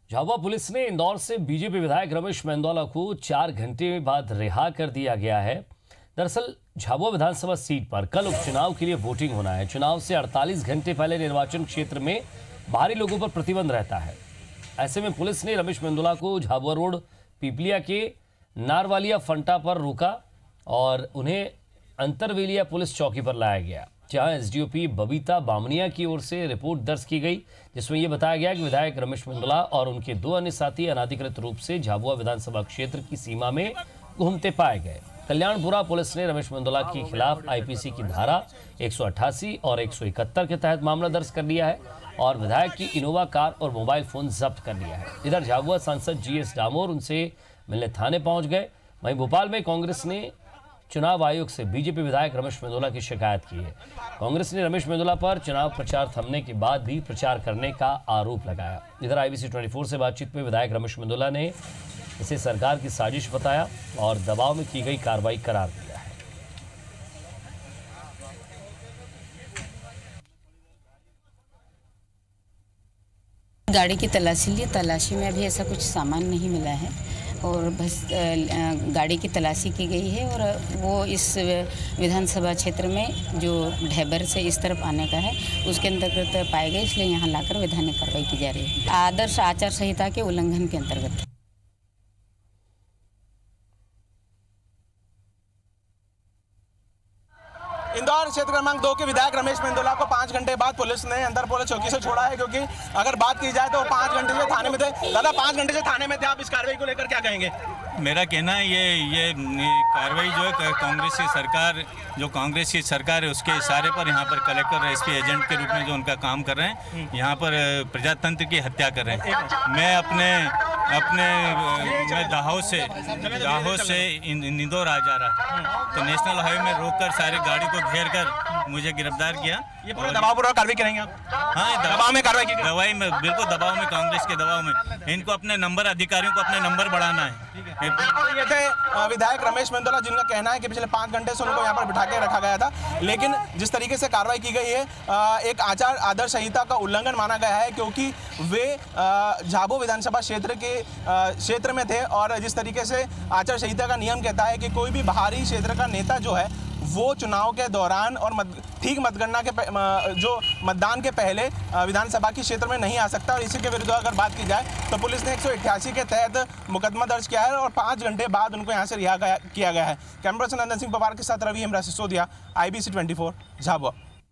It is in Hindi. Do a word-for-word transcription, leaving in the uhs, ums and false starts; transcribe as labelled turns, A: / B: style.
A: झाबुआ पुलिस ने इंदौर से बीजेपी विधायक रमेश मेंदोला को चार घंटे बाद रिहा कर दिया गया है। दरअसल झाबुआ विधानसभा सीट पर कल उपचुनाव के लिए वोटिंग होना है। चुनाव से अड़तालीस घंटे पहले निर्वाचन क्षेत्र में बाहरी लोगों पर प्रतिबंध रहता है। ऐसे में पुलिस ने रमेश मेंदोला को झाबुआ रोड पीपलिया के नारवालिया फंटा पर रोका और उन्हें अंतरवेलिया पुलिस चौकी पर लाया गया, जहां एसडीओपी बबीता बामनिया की ओर से रिपोर्ट दर्ज की गई, जिसमें यह बताया गया कि विधायक रमेश मेंदोला और उनके दो अन्य साथी अनाधिकृत रूप से झाबुआ विधानसभा क्षेत्र की सीमा में घूमते पाए गए। कल्याणपुरा पुलिस ने रमेश मेंदोला के खिलाफ आईपीसी की धारा एक सौ अट्ठासी और एक सौ इकहत्तर के तहत मामला दर्ज कर लिया है और विधायक की इनोवा कार और मोबाइल फोन जब्त कर लिया है। इधर झाबुआ सांसद जीएस डामोर उनसे मिलने थाने पहुंच गए। वहीं भोपाल में कांग्रेस ने चुनाव आयोग से बीजेपी विधायक रमेश मेंदोला की शिकायत की है। कांग्रेस ने रमेश मेंदोला पर चुनाव प्रचार थमने के बाद भी प्रचार करने का आरोप लगाया। इधर आईबीसी चौबीस से बातचीत में विधायक रमेश मेंदोला ने इसे सरकार की साजिश बताया और दबाव में की गई कार्रवाई करार दिया है।
B: गाड़ी की तलाशी ली, तलाशी में अभी ऐसा कुछ सामान नहीं मिला है और बस गाड़ी की तलाशी की गई है और वो इस विधानसभा क्षेत्र में जो ढेबर से इस तरफ आने का है उसके अंतर्गत पाए गए, इसलिए यहाँ लाकर वैधानिक कार्रवाई की जा रही है आदर्श आचार संहिता के उल्लंघन के अंतर्गत।
C: इंदौर क्षेत्र क्रमांक दो के विधायक रमेश मेंदोला को पाँच घंटे बाद पुलिस ने अंदर पुलिस चौकी से छोड़ा है, क्योंकि अगर बात की जाए तो पाँच घंटे से थाने में थे। दादा, पाँच घंटे से थाने में थे, आप इस कार्रवाई को लेकर क्या कहेंगे?
D: मेरा कहना है ये ये, ये कार्रवाई जो है कांग्रेस की सरकार जो कांग्रेस की सरकार है उसके इशारे पर यहाँ पर कलेक्टर एसपी एजेंट के रूप में जो उनका काम कर रहे हैं, यहाँ पर प्रजातंत्र की हत्या कर रहे हैं। मैं अपने अपने मैं दाहोद से दाहोद से इंदौर आ जा रहा तो नेशनल हाईवे में रोककर सारी गाड़ी को घेर कर मुझे गिरफ्तार किया।
C: ये पूरा दबाव पूर्वक कार्रवाई करेंगे आप?
D: हाँ,
C: दबाव में कार्रवाई की?
D: दवाई में बिल्कुल दबाव में, कांग्रेस के दबाव में। इनको अपने नंबर अधिकारियों को अपने नंबर बढ़ाना है।
C: ये थे विधायक रमेश मेंदोला, जिनका कहना है कि पिछले पाँच घंटे से उनको यहाँ पर बिठा के रखा गया था, लेकिन जिस तरीके से कार्रवाई की गई है एक आचार आदर्श संहिता का उल्लंघन माना गया है, क्योंकि वे झाबुआ विधानसभा क्षेत्र के क्षेत्र में थे और जिस तरीके से आचार संहिता का नियम कहता है कि कोई भी बाहरी क्षेत्र का नेता जो है वो चुनाव के दौरान और मत, ठीक मतगणना के जो मतदान के पहले विधानसभा के क्षेत्र में नहीं आ सकता। और इसी के विरुद्ध अगर बात की जाए तो पुलिस ने एक सौ अट्ठासी के तहत मुकदमा दर्ज किया है और पाँच घंटे बाद उनको यहां से रिहा किया गया है। कैमरा पर्सन नंदन सिंह पवार के साथ रवि हेमरा सिसोदिया, आईबीसी चौबीस झाबुआ।